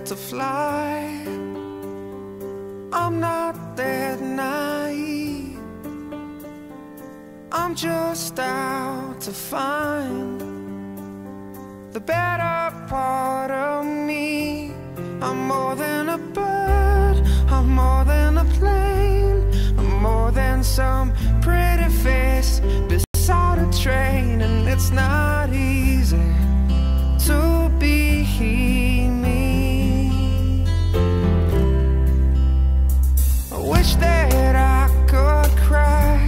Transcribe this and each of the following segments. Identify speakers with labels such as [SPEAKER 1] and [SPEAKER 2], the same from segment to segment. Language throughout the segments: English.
[SPEAKER 1] to fly. I'm not that naive. I'm just out to find the better part of me. I'm more than a bird, I'm more than a plane, I'm more than some pretty face beside a train. And it's not easy to be me. I wish that I could cry,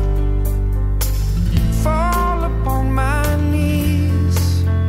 [SPEAKER 1] fall upon my knees,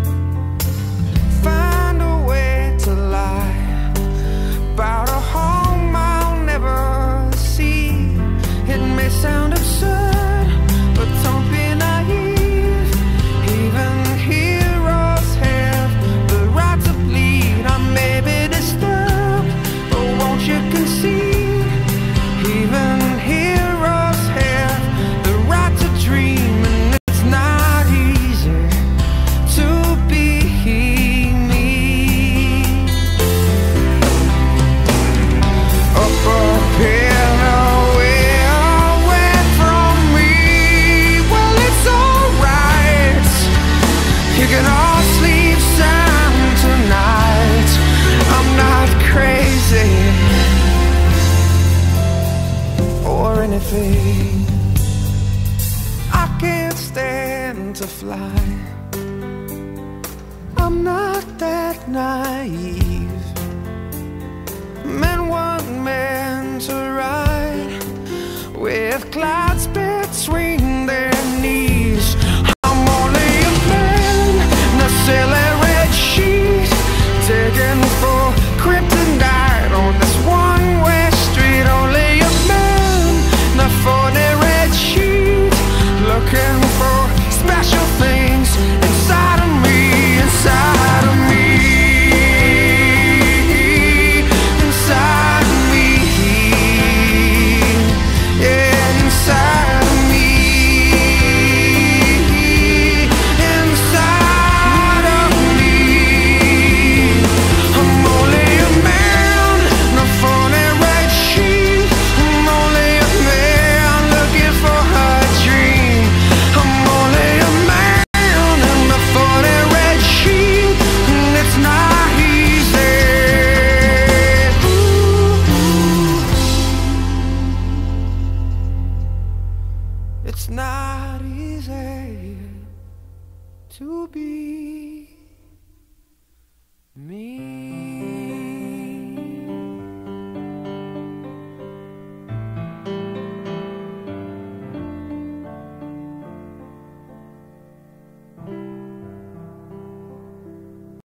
[SPEAKER 1] find a way to lie about a home I'll never see. It may sound absurd, but don't be naive. Even heroes have the right to bleed. I may be disturbed, but won't you concede? Even heroes have the right to dream. And it's not easy to be me. Up a hill away, away from me. Well, it's alright, you can all sleep sound tonight. I'm not crazy or anything. I can't stand to fly. I'm not that naive. Men weren't meant to ride with clouds between their knees. I'm only a man in a silly red sheet, taken for kryptonite on this one-way street. Only a man in a 40 red sheet, looking for special things inside of me, inside of me, inside of me, yeah, inside of me, inside of me. I'm only a man in a 40 red sheet. I'm only a man looking for a dream. I'm only a man in a 40 red sheet, and it's not easy. It's not easy to be me.